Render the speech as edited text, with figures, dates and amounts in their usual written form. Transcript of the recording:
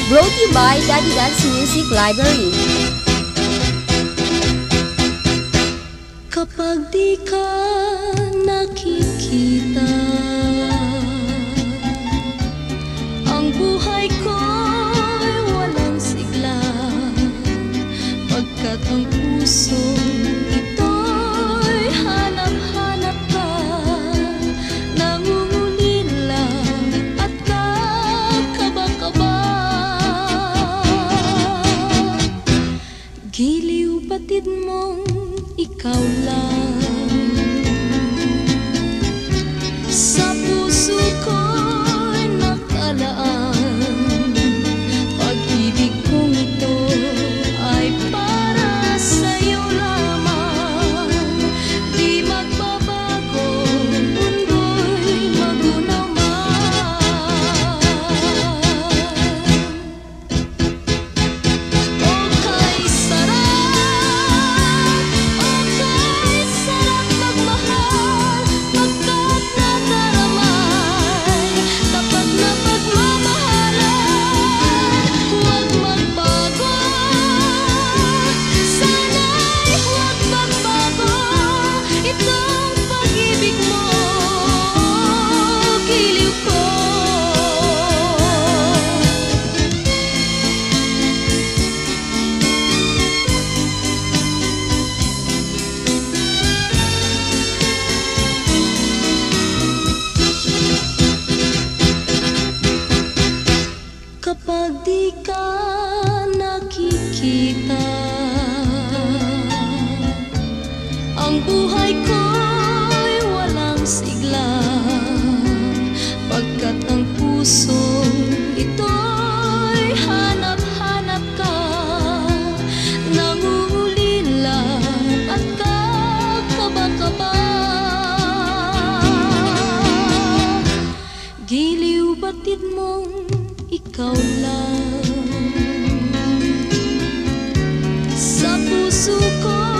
Brought to you by Daddy Dance Music Library. Kapag di ka nakikita, ang buhay ko'y walang sigla, pagkat ang puso ito'y hanap-hanap ka, nangungulila at kakaba-kaba. Giliw batid mong ikaw lang, sa puso ko'y nakalaan. Pag-ibig kong ito ay para sa'yo lamang, di magbabago, mundo'y magunaw man. Okay, sarap, okay, sarap magmahal, pagkat nadaramay, tapat na pagmamahalan. Huwag magbago, sana'y huwag magbago, itong pag-ibig mo, giliw ko. Kapag di ka nakikita, ang buhay ko'y walang sigla, pagkat ang puso ito'y hanap-hanap ka, nangungulila at kakaba-kaba. Giliw batid mong ikaw lang, sa puso ko